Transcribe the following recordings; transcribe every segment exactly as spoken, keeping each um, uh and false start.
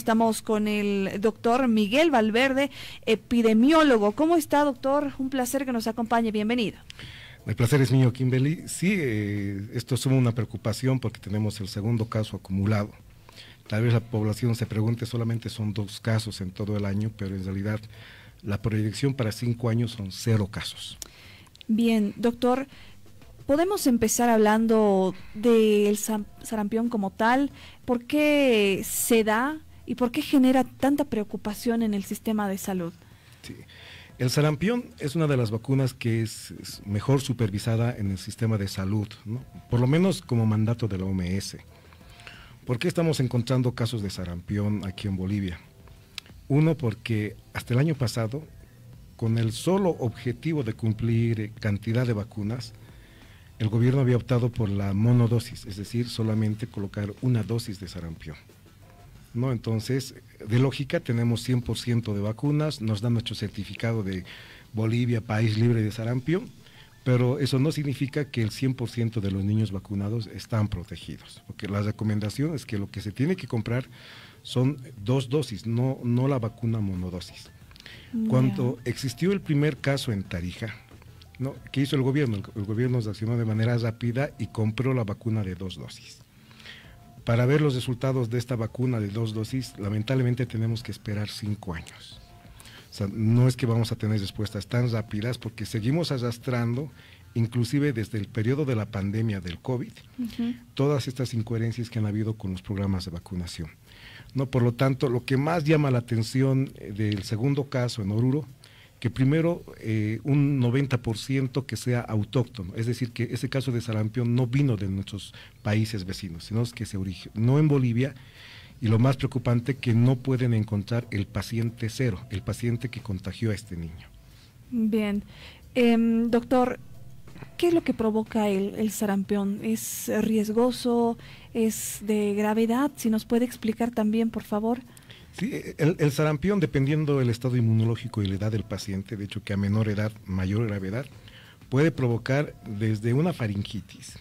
Estamos con el doctor Miguel Valverde, epidemiólogo. ¿Cómo está, doctor? Un placer que nos acompañe. Bienvenido. El placer es mío, Kimberly. Sí, eh, esto suma una preocupación porque tenemos el segundo caso acumulado. Tal vez la población se pregunte, solamente son dos casos en todo el año, pero en realidad la proyección para cinco años son cero casos. Bien, doctor, podemos empezar hablando del sarampión como tal. ¿Por qué se da y por qué genera tanta preocupación en el sistema de salud? Sí. El sarampión es una de las vacunas que es, es mejor supervisada en el sistema de salud, ¿no? Por lo menos como mandato de la O M S. ¿Por qué estamos encontrando casos de sarampión aquí en Bolivia? Uno, porque hasta el año pasado, con el solo objetivo de cumplir cantidad de vacunas, el gobierno había optado por la monodosis, es decir, solamente colocar una dosis de sarampión, ¿no? Entonces, de lógica, tenemos cien por ciento de vacunas, nos dan nuestro certificado de Bolivia, país libre de sarampión, pero eso no significa que el cien por ciento de los niños vacunados están protegidos, porque la recomendación es que lo que se tiene que comprar son dos dosis, no, no la vacuna monodosis. Yeah. Cuando existió el primer caso en Tarija, ¿no? ¿Qué hizo el gobierno? El, el gobierno accionó de manera rápida y compró la vacuna de dos dosis. Para ver los resultados de esta vacuna de dos dosis, lamentablemente tenemos que esperar cinco años. O sea, no es que vamos a tener respuestas tan rápidas porque seguimos arrastrando, inclusive desde el periodo de la pandemia del COVID, uh-huh. todas estas incoherencias que han habido con los programas de vacunación, ¿no? Por lo tanto, lo que más llama la atención del segundo caso en Oruro, que primero eh, un noventa por ciento que sea autóctono, es decir, que ese caso de sarampión no vino de nuestros países vecinos, sino que se originó en Bolivia. Y lo más preocupante, que no pueden encontrar el paciente cero, el paciente que contagió a este niño. Bien. Eh, doctor, ¿qué es lo que provoca el, el sarampión? ¿Es riesgoso? ¿Es de gravedad? Si nos puede explicar también, por favor. Sí, el, el sarampión, dependiendo del estado inmunológico y la edad del paciente, de hecho que a menor edad, mayor gravedad, puede provocar desde una faringitis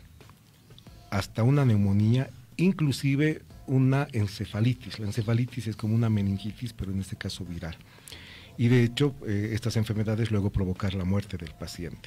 hasta una neumonía, inclusive una encefalitis. La encefalitis es como una meningitis, pero en este caso viral. Y de hecho, eh, estas enfermedades luego provocar la muerte del paciente.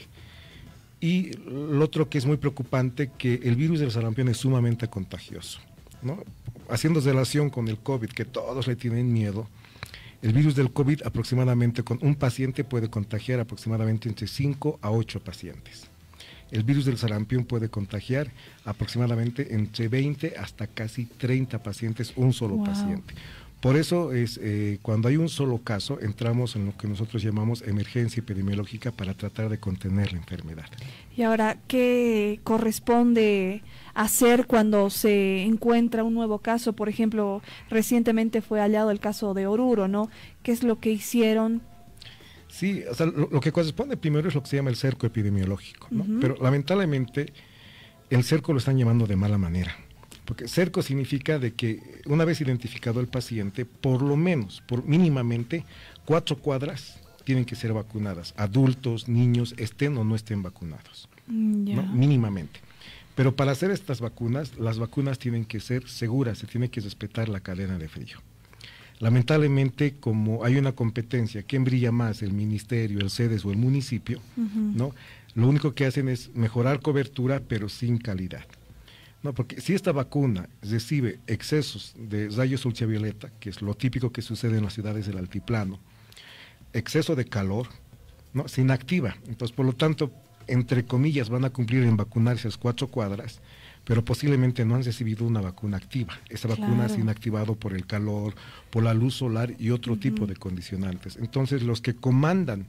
Y lo otro que es muy preocupante, que el virus del sarampión es sumamente contagioso, ¿no? Haciendo relación con el COVID, que todos le tienen miedo, el virus del COVID aproximadamente con un paciente puede contagiar aproximadamente entre cinco a ocho pacientes. El virus del sarampión puede contagiar aproximadamente entre veinte hasta casi treinta pacientes, un solo wow. paciente. Por eso es eh, cuando hay un solo caso, entramos en lo que nosotros llamamos emergencia epidemiológica para tratar de contener la enfermedad. Y ahora, ¿qué corresponde hacer cuando se encuentra un nuevo caso? Por ejemplo, recientemente fue hallado el caso de Oruro, ¿no? ¿Qué es lo que hicieron? Sí, o sea, lo, lo que corresponde primero es lo que se llama el cerco epidemiológico, ¿no? Uh-huh. Pero lamentablemente el cerco lo están llamando de mala manera, porque cerco significa de que una vez identificado el paciente, por lo menos, por mínimamente, cuatro cuadras tienen que ser vacunadas, adultos, niños, estén o no estén vacunados, yeah. ¿no? Mínimamente. Pero para hacer estas vacunas, las vacunas tienen que ser seguras, se tiene que respetar la cadena de frío. Lamentablemente, como hay una competencia, ¿quién brilla más? El ministerio, el CEDES o el municipio, uh-huh. ¿no? Lo único que hacen es mejorar cobertura, pero sin calidad, ¿no? Porque si esta vacuna recibe excesos de rayos ultravioleta, que es lo típico que sucede en las ciudades del altiplano, exceso de calor, ¿no? Se inactiva. Entonces, por lo tanto, entre comillas, van a cumplir en vacunarse esas cuatro cuadras, pero posiblemente no han recibido una vacuna activa. Esa vacuna claro. se ha inactivado por el calor, por la luz solar y otro uh-huh. tipo de condicionantes. Entonces, los que comandan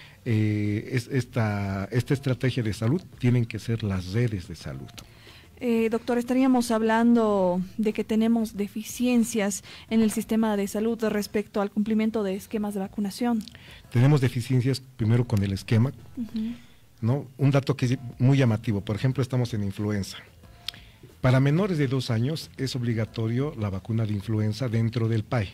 eh, es, esta, esta estrategia de salud tienen que ser las redes de salud. Eh, doctor, estaríamos hablando de que tenemos deficiencias en el sistema de salud respecto al cumplimiento de esquemas de vacunación. Tenemos deficiencias primero con el esquema, uh-huh. ¿no? Un dato que es muy llamativo, por ejemplo, estamos en influenza. Para menores de dos años es obligatorio la vacuna de influenza dentro del P A I.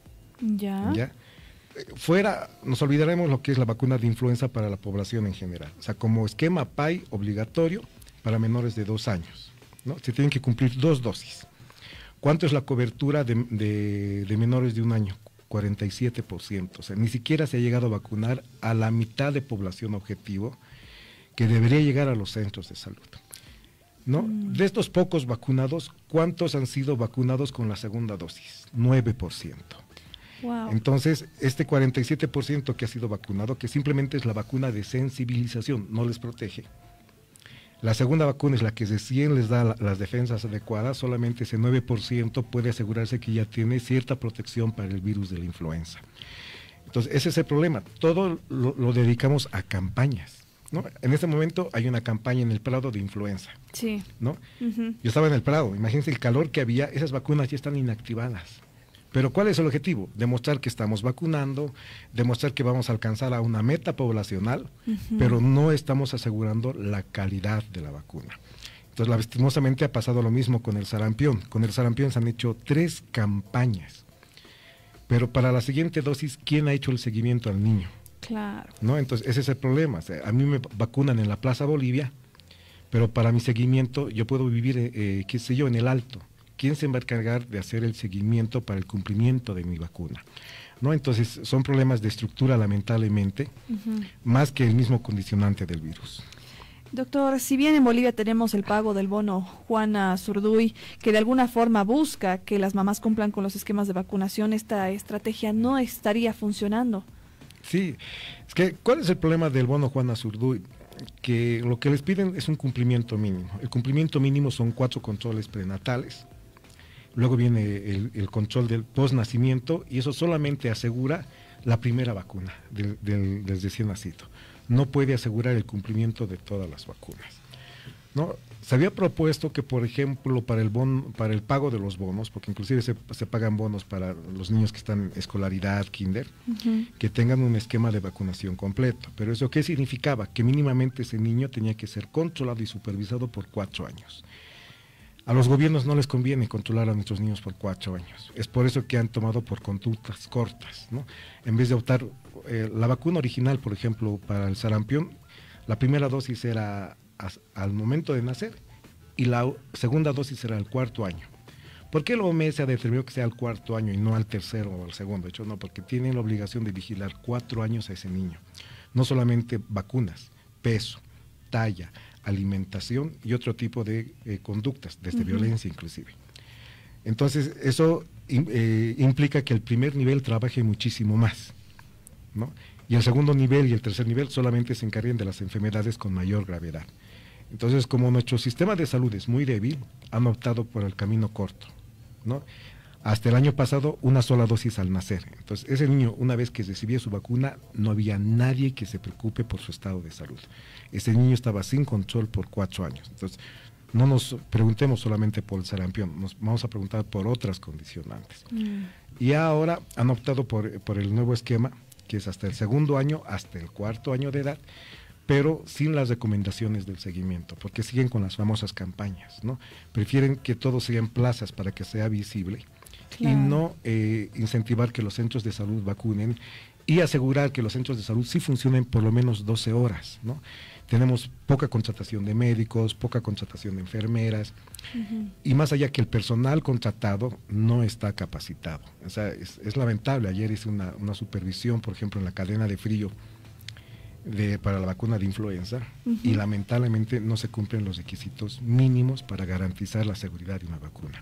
Ya. ¿Ya? Fuera, nos olvidaremos lo que es la vacuna de influenza para la población en general. O sea, como esquema P A I obligatorio para menores de dos años, ¿no? Se tienen que cumplir dos dosis. ¿Cuánto es la cobertura de, de, de menores de un año? cuarenta y siete por ciento. O sea, ni siquiera se ha llegado a vacunar a la mitad de población objetivo que debería llegar a los centros de salud, ¿no? Mm. De estos pocos vacunados, ¿cuántos han sido vacunados con la segunda dosis? nueve por ciento. Wow. Entonces, este cuarenta y siete por ciento que ha sido vacunado, que simplemente es la vacuna de sensibilización, no les protege. La segunda vacuna es la que recién les da la, las defensas adecuadas, solamente ese nueve por ciento puede asegurarse que ya tiene cierta protección para el virus de la influenza. Entonces, ese es el problema. Todo lo, lo dedicamos a campañas, ¿no? En este momento hay una campaña en el Prado de influenza. Sí. ¿No? Uh-huh. Yo estaba en el Prado, imagínense el calor que había, esas vacunas ya están inactivadas. Pero ¿cuál es el objetivo? Demostrar que estamos vacunando, demostrar que vamos a alcanzar a una meta poblacional, uh-huh. pero no estamos asegurando la calidad de la vacuna. Entonces, lastimosamente ha pasado lo mismo con el sarampión. Con el sarampión se han hecho tres campañas, pero para la siguiente dosis, ¿quién ha hecho el seguimiento al niño? Claro. ¿No? Entonces, ese es el problema. O sea, a mí me vacunan en la Plaza Bolivia, pero para mi seguimiento yo puedo vivir, eh, qué sé yo, en el Alto. ¿Quién se va a encargar de hacer el seguimiento para el cumplimiento de mi vacuna? ¿No? Entonces, son problemas de estructura, lamentablemente, uh-huh. más que el mismo condicionante del virus. Doctor, si bien en Bolivia tenemos el pago del bono Juana Zurduy, que de alguna forma busca que las mamás cumplan con los esquemas de vacunación, esta estrategia no estaría funcionando. Sí, es que, ¿cuál es el problema del bono Juana Zurduy? Que lo que les piden es un cumplimiento mínimo. El cumplimiento mínimo son cuatro controles prenatales. Luego viene el, el control del postnacimiento y eso solamente asegura la primera vacuna del, del, del recién nacido. No puede asegurar el cumplimiento de todas las vacunas, ¿no? Se había propuesto que, por ejemplo, para el bon, para el pago de los bonos, porque inclusive se, se pagan bonos para los niños que están en escolaridad, kinder, uh-huh. que tengan un esquema de vacunación completo. Pero ¿eso qué significaba? Que mínimamente ese niño tenía que ser controlado y supervisado por cuatro años. A los gobiernos no les conviene controlar a nuestros niños por cuatro años. Es por eso que han tomado por conductas cortas, ¿no? En vez de optar, eh, la vacuna original, por ejemplo, para el sarampión, la primera dosis era a, al momento de nacer y la segunda dosis era al cuarto año. ¿Por qué la O M S ha determinado que sea al cuarto año y no al tercero o al segundo? De hecho, no, porque tienen la obligación de vigilar cuatro años a ese niño. No solamente vacunas, peso, talla, alimentación y otro tipo de eh, conductas, desde uh-huh. violencia inclusive. Entonces, eso eh, implica que el primer nivel trabaje muchísimo más, ¿no? Y el segundo nivel y el tercer nivel solamente se encarguen de las enfermedades con mayor gravedad. Entonces, como nuestro sistema de salud es muy débil, han optado por el camino corto, ¿no? Hasta el año pasado, una sola dosis al nacer. Entonces, ese niño, una vez que recibía su vacuna, no había nadie que se preocupe por su estado de salud. Ese niño estaba sin control por cuatro años. Entonces, no nos preguntemos solamente por el sarampión, nos vamos a preguntar por otras condicionantes. Mm. Y ahora han optado por, por el nuevo esquema, que es hasta el segundo año, hasta el cuarto año de edad, pero sin las recomendaciones del seguimiento, porque siguen con las famosas campañas, ¿no? Prefieren que todo sea en plazas para que sea visible, claro. y no eh, incentivar que los centros de salud vacunen y asegurar que los centros de salud sí funcionen por lo menos doce horas, ¿no? Tenemos poca contratación de médicos, poca contratación de enfermeras, uh-huh. y más allá que el personal contratado no está capacitado. O sea, es, es lamentable. Ayer hice una, una supervisión, por ejemplo, en la cadena de frío de, para la vacuna de influenza, uh-huh. y lamentablemente no se cumplen los requisitos mínimos para garantizar la seguridad de una vacuna.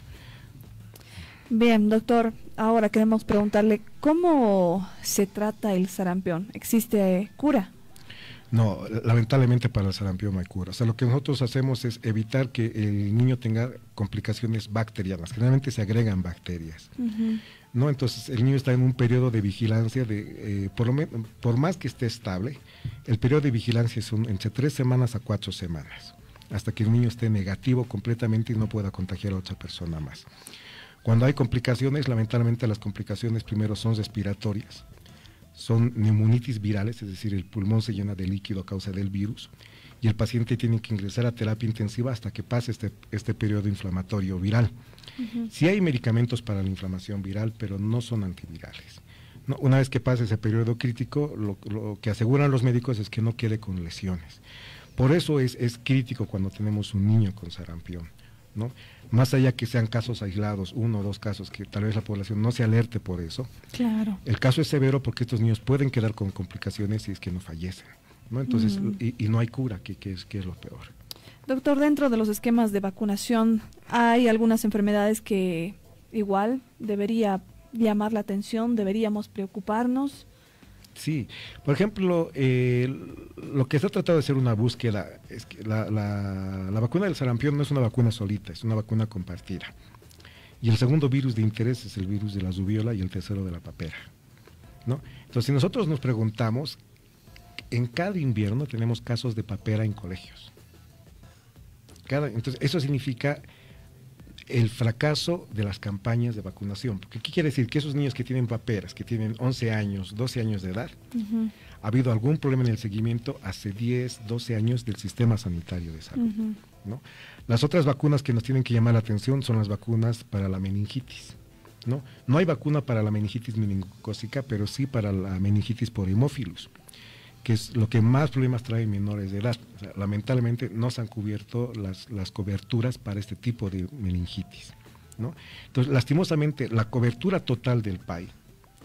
Bien, doctor, ahora queremos preguntarle, ¿cómo se trata el sarampión? ¿Existe cura? No, lamentablemente para el sarampión no hay cura. O sea, lo que nosotros hacemos es evitar que el niño tenga complicaciones bacterianas. Generalmente se agregan bacterias, uh-huh. ¿no? Entonces, el niño está en un periodo de vigilancia, de eh, por, lo menos, por más que esté estable, el periodo de vigilancia es un, entre tres semanas a cuatro semanas, hasta que el niño esté negativo completamente y no pueda contagiar a otra persona más. Cuando hay complicaciones, lamentablemente las complicaciones primero son respiratorias, son neumonitis virales, es decir, el pulmón se llena de líquido a causa del virus y el paciente tiene que ingresar a terapia intensiva hasta que pase este, este periodo inflamatorio viral. Uh-huh. Sí hay medicamentos para la inflamación viral, pero no son antivirales. No, una vez que pase ese periodo crítico, lo, lo que aseguran los médicos es que no quede con lesiones. Por eso es, es crítico cuando tenemos un niño con sarampión. ¿no? Más allá que sean casos aislados, uno o dos casos, que tal vez la población no se alerte por eso. Claro. El caso es severo porque estos niños pueden quedar con complicaciones si es que no fallecen, ¿no? Entonces, mm. y, y no hay cura, que, que, es, que es lo peor. Doctor, dentro de los esquemas de vacunación, ¿hay algunas enfermedades que igual debería llamar la atención, deberíamos preocuparnos? Sí, por ejemplo, eh, lo que se ha tratado de hacer una búsqueda es que la, la, la vacuna del sarampión no es una vacuna solita, es una vacuna compartida. Y el segundo virus de interés es el virus de la rubiola y el tercero de la papera, ¿no? Entonces, si nosotros nos preguntamos, en cada invierno tenemos casos de papera en colegios. Cada, entonces, eso significa el fracaso de las campañas de vacunación. Porque ¿qué quiere decir? Que esos niños que tienen paperas, que tienen once años, doce años de edad, uh-huh. ha habido algún problema en el seguimiento hace diez, doce años del sistema sanitario de salud, uh-huh. ¿no? Las otras vacunas que nos tienen que llamar la atención son las vacunas para la meningitis, ¿no? No hay vacuna para la meningitis meningocócica, pero sí para la meningitis por hemófilus, que es lo que más problemas trae en menores de edad. O sea, lamentablemente no se han cubierto las, las coberturas para este tipo de meningitis, ¿no? Entonces, lastimosamente, la cobertura total del P A I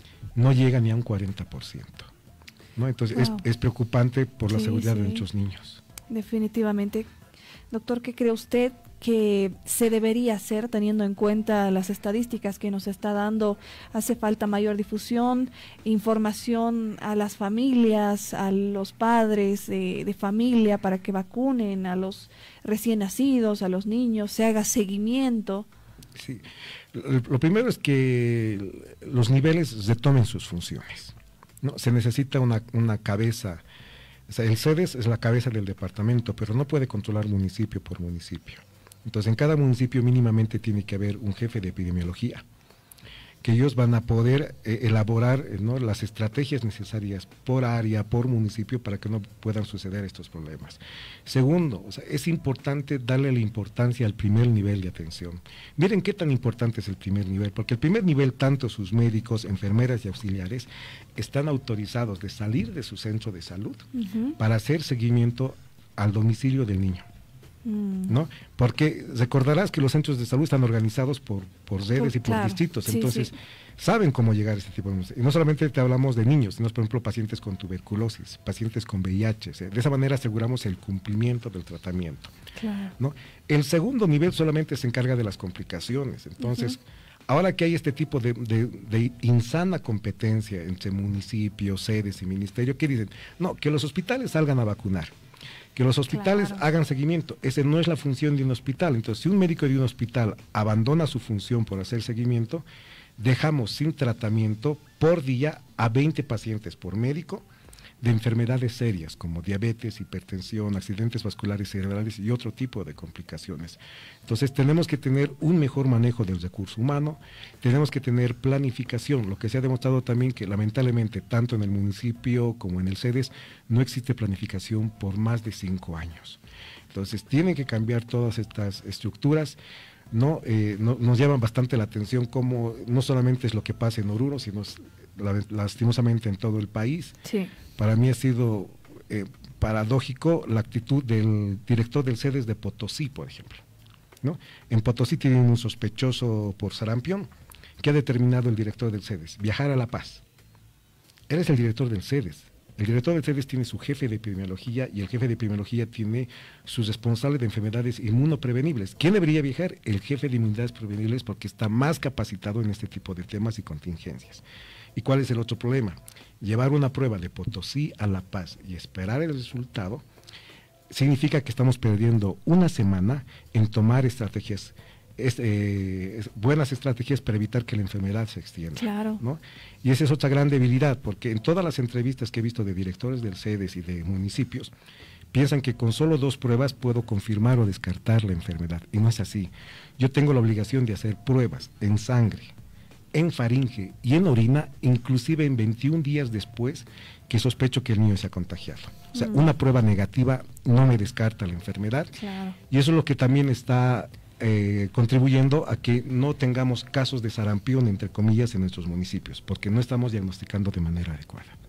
no llega ni a un cuarenta por ciento, ¿no? Entonces, wow. es, es preocupante por la sí, seguridad sí. de nuestros niños. Definitivamente. Doctor, ¿qué cree usted que se debería hacer teniendo en cuenta las estadísticas que nos está dando? Hace falta mayor difusión, información a las familias, a los padres de, de familia para que vacunen a los recién nacidos, a los niños, se haga seguimiento. Sí, lo primero es que los niveles retomen sus funciones, ¿no? Se necesita una, una cabeza. O sea, el CEDES es la cabeza del departamento, pero no puede controlar municipio por municipio. Entonces, en cada municipio mínimamente tiene que haber un jefe de epidemiología, que ellos van a poder eh, elaborar, eh, ¿no?, las estrategias necesarias por área, por municipio, para que no puedan suceder estos problemas. Segundo, o sea, es importante darle la importancia al primer nivel de atención. Miren qué tan importante es el primer nivel, porque el primer nivel, tanto sus médicos, enfermeras y auxiliares, están autorizados de salir de su centro de salud uh-huh. para hacer seguimiento al domicilio del niño. ¿No? Porque recordarás que los centros de salud están organizados por, por redes y por claro, distritos, sí, entonces sí. saben cómo llegar a este tipo de... Y no solamente te hablamos de niños, sino por ejemplo pacientes con tuberculosis, pacientes con V I H, ¿sí? De esa manera aseguramos el cumplimiento del tratamiento, claro. ¿no? El segundo nivel solamente se encarga de las complicaciones, entonces... Uh-huh. Ahora que hay este tipo de, de, de insana competencia entre municipios, sedes y ministerio, ¿qué dicen? No, que los hospitales salgan a vacunar, que los hospitales claro. hagan seguimiento. Esa no es la función de un hospital. Entonces, si un médico de un hospital abandona su función por hacer seguimiento, dejamos sin tratamiento por día a veinte pacientes por médico de enfermedades serias como diabetes, hipertensión, accidentes vasculares cerebrales y otro tipo de complicaciones. Entonces tenemos que tener un mejor manejo del recurso humano, tenemos que tener planificación, lo que se ha demostrado también que lamentablemente tanto en el municipio como en el CEDES no existe planificación por más de cinco años. Entonces tienen que cambiar todas estas estructuras. No, eh, no, nos llama bastante la atención cómo no solamente es lo que pasa en Oruro, sino la, lastimosamente en todo el país. Sí. Para mí ha sido eh, paradójico la actitud del director del CEDES de Potosí, por ejemplo, ¿no? En Potosí tienen un sospechoso por sarampión. ¿Qué ha determinado el director del CEDES? Viajar a La Paz. Él es el director del CEDES. El director del CEDES tiene su jefe de epidemiología y el jefe de epidemiología tiene su responsable de enfermedades inmunoprevenibles. ¿Quién debería viajar? El jefe de inmunidades prevenibles, porque está más capacitado en este tipo de temas y contingencias. ¿Y cuál es el otro problema? Llevar una prueba de Potosí a La Paz y esperar el resultado significa que estamos perdiendo una semana en tomar estrategias, es, eh, es, buenas estrategias para evitar que la enfermedad se extienda. Claro. ¿No? Y esa es otra gran debilidad, porque en todas las entrevistas que he visto de directores del CEDES y de municipios, piensan que con solo dos pruebas puedo confirmar o descartar la enfermedad, y no es así. Yo tengo la obligación de hacer pruebas en sangre, en faringe y en orina, inclusive en veintiún días después que sospecho que el niño se ha contagiado. O sea, mm. una prueba negativa no me descarta la enfermedad. Claro. Y eso es lo que también está eh, contribuyendo a que no tengamos casos de sarampión, entre comillas, en nuestros municipios, porque no estamos diagnosticando de manera adecuada.